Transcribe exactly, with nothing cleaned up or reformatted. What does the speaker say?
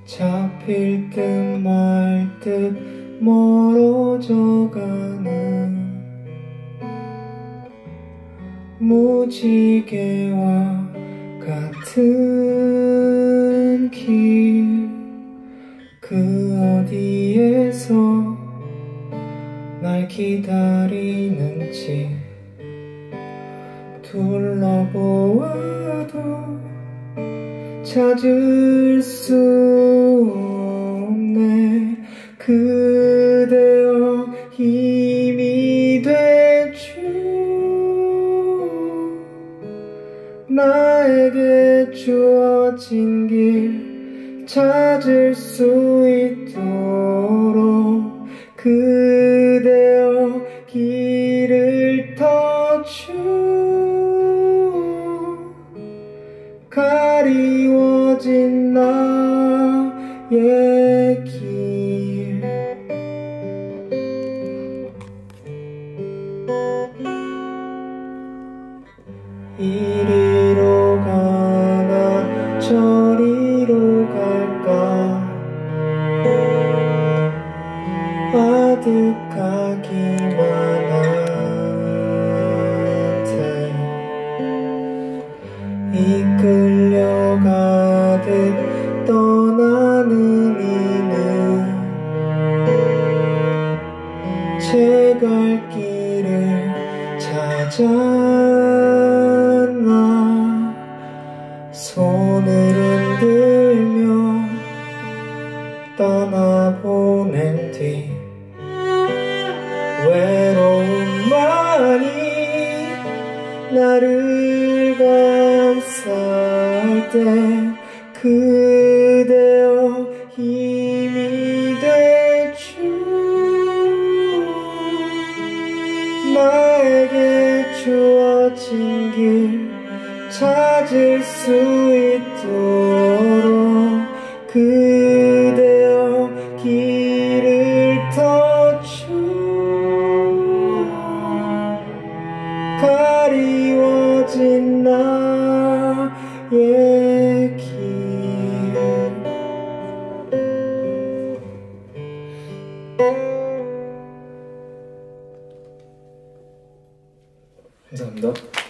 잡힐 듯 말 듯 멀어져가는 무지개와 같은 길, 그 어디에서 날 기다리는지 둘러보아도 찾을 수 없네. 그대여 힘이 되죠. 나에게 주어진 길 찾을 수 있도록 그대여 길을 터줘. 가리워진 나의 길, 이리로 가나 저리로 갈까 아득하기만 한데 이끌려가듯 떠나는 이는 제 갈 길을 찾았나. 손을 흔들며 떠나보낸 뒤 외로움만이 나를 감쌀 때 그대여 힘이 되죠. 나에게 주어진 길 찾을 수 있도록 그대여 길을 터줘. 가리워진 나의 길. 감사합니다.